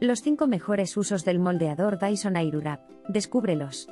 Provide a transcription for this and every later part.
Los 5 mejores usos del moldeador Dyson Airwrap. Descúbrelos.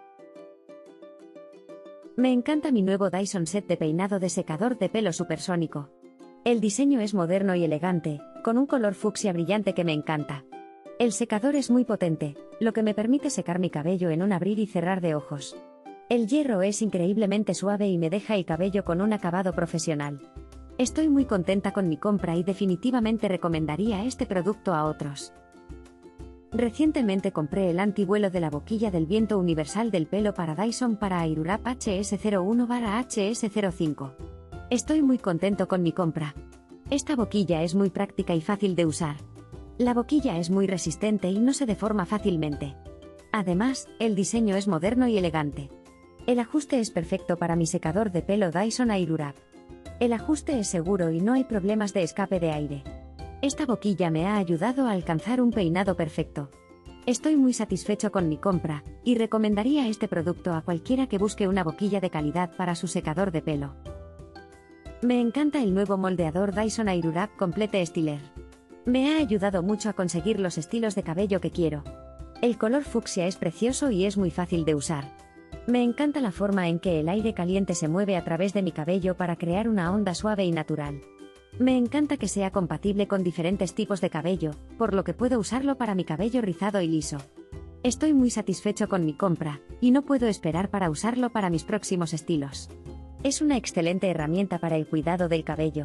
Me encanta mi nuevo Dyson set de peinado de secador de pelo supersónico. El diseño es moderno y elegante, con un color fucsia brillante que me encanta. El secador es muy potente, lo que me permite secar mi cabello en un abrir y cerrar de ojos. El hierro es increíblemente suave y me deja el cabello con un acabado profesional. Estoy muy contenta con mi compra y definitivamente recomendaría este producto a otros. Recientemente compré el antivuelo de la boquilla del viento universal del pelo para Dyson para Airwrap HS01/HS05. Estoy muy contento con mi compra. Esta boquilla es muy práctica y fácil de usar. La boquilla es muy resistente y no se deforma fácilmente. Además, el diseño es moderno y elegante. El ajuste es perfecto para mi secador de pelo Dyson Airwrap. El ajuste es seguro y no hay problemas de escape de aire. Esta boquilla me ha ayudado a alcanzar un peinado perfecto. Estoy muy satisfecho con mi compra, y recomendaría este producto a cualquiera que busque una boquilla de calidad para su secador de pelo. Me encanta el nuevo moldeador Dyson Airwrap Complete Styler. Me ha ayudado mucho a conseguir los estilos de cabello que quiero. El color fucsia es precioso y es muy fácil de usar. Me encanta la forma en que el aire caliente se mueve a través de mi cabello para crear una onda suave y natural. Me encanta que sea compatible con diferentes tipos de cabello, por lo que puedo usarlo para mi cabello rizado y liso. Estoy muy satisfecho con mi compra, y no puedo esperar para usarlo para mis próximos estilos. Es una excelente herramienta para el cuidado del cabello.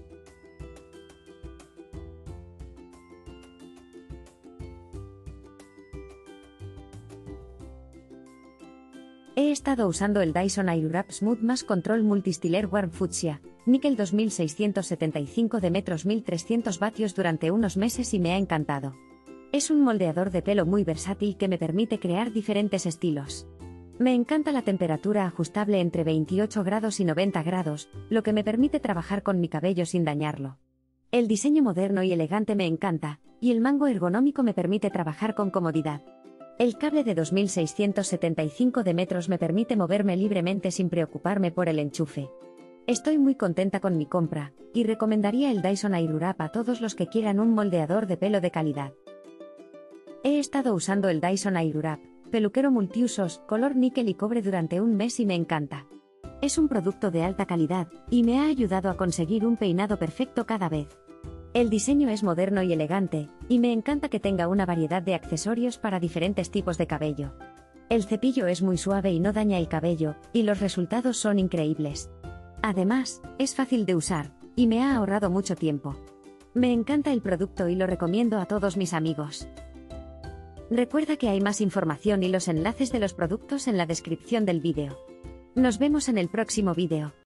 He estado usando el Dyson Airwrap Smooth Mask Control Multistyler Warm Fuchsia, níquel 2675 de metros 1300 vatios durante unos meses y me ha encantado. Es un moldeador de pelo muy versátil que me permite crear diferentes estilos. Me encanta la temperatura ajustable entre 28 grados y 90 grados, lo que me permite trabajar con mi cabello sin dañarlo. El diseño moderno y elegante me encanta, y el mango ergonómico me permite trabajar con comodidad. El cable de 2675 de metros me permite moverme libremente sin preocuparme por el enchufe. Estoy muy contenta con mi compra, y recomendaría el Dyson Airwrap a todos los que quieran un moldeador de pelo de calidad. He estado usando el Dyson Airwrap, peluquero multiusos, color níquel y cobre durante un mes y me encanta. Es un producto de alta calidad, y me ha ayudado a conseguir un peinado perfecto cada vez. El diseño es moderno y elegante, y me encanta que tenga una variedad de accesorios para diferentes tipos de cabello. El cepillo es muy suave y no daña el cabello, y los resultados son increíbles. Además, es fácil de usar, y me ha ahorrado mucho tiempo. Me encanta el producto y lo recomiendo a todos mis amigos. Recuerda que hay más información y los enlaces de los productos en la descripción del vídeo. Nos vemos en el próximo vídeo.